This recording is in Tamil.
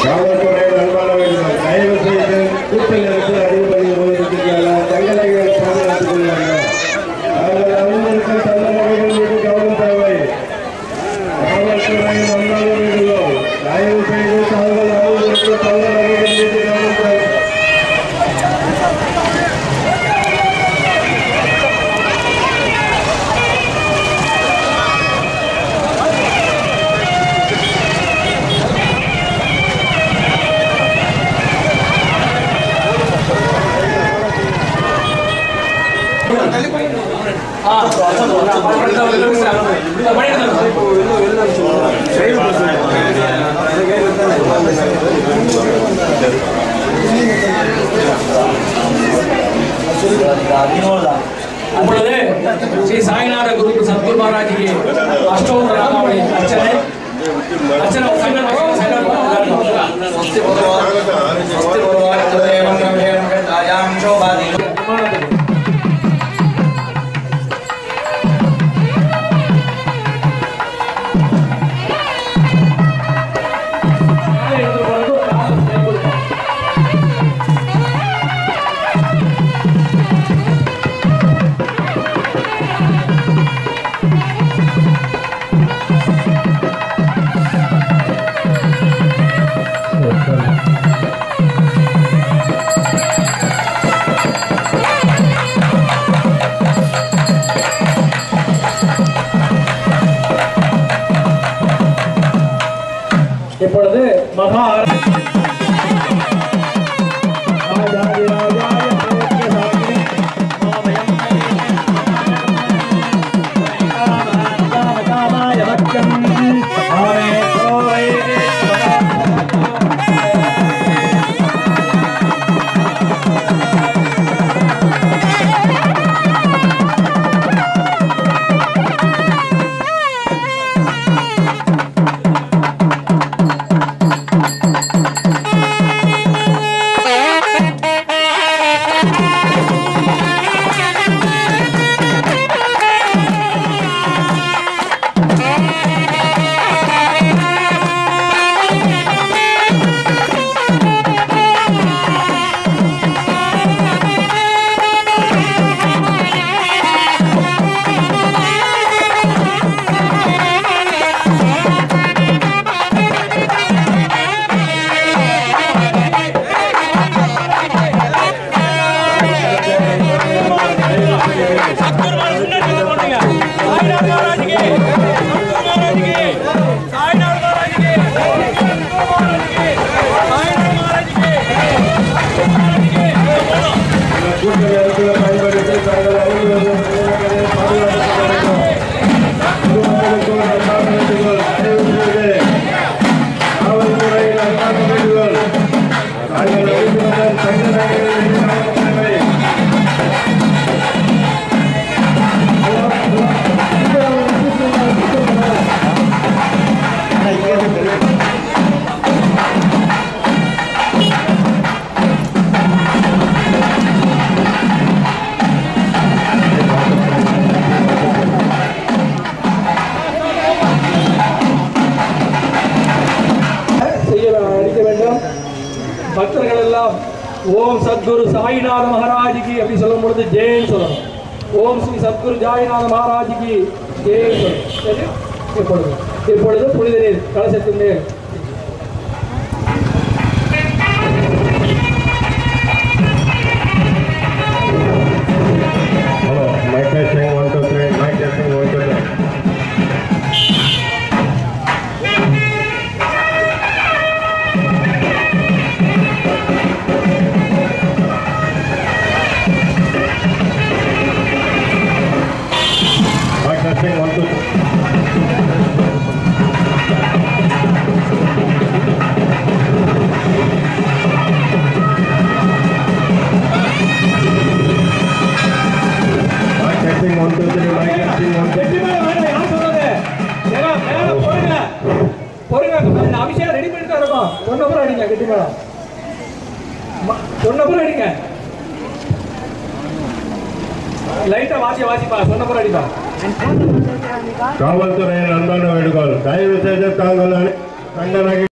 காவல்துறை அன்பான வேண்டும். தயவு செய்து கூட்டல் நேரத்தில் அதிகப்படி போவதற்கான தங்களை பாதுகாத்துக் கொள்வார்கள். அவர்கள் அவர்களுக்கு தன்னவர்கள் மீது கவனம் தேவை. காவல்துறை அன்பான வேண்டும். தயவு செய்து தாங்கள் அவர்களுக்கு தன்னவர்கள் மீது கவனம் தேவை. இப்பொழுது ஸ்ரீ சாய்நாத குரு சத்குரு महाराज की अष्टोत्तर नामावली अर्चने இப்பொழுது மகா भक्तர்கள் எல்லாம் ஓம் சத்குரு சாய்நாத महाराज की அப்படி சொல்லும் பொழுது ஜெய் சொல்லணும். ஓம் ஸ்ரீ சத்குரு சாய்நாத महाराज की ஜெய் சொல்லணும். இப்பொழுது புனித நீர் கலசத்தின் மேல் அபிஷேகம் ரெடி பண்ணிட்டு இருக்கோம். சொன்னப்புறம் அடிங்க, கெட்டி மேடம் சொன்னப்புறம் அடிங்க. லைட்டா வாசிப்பா, சொன்னப்புறம் அடிப்பா. காவல்துறையின் அன்பான வேண்டுகோள், தயவு செய்து தாங்கள்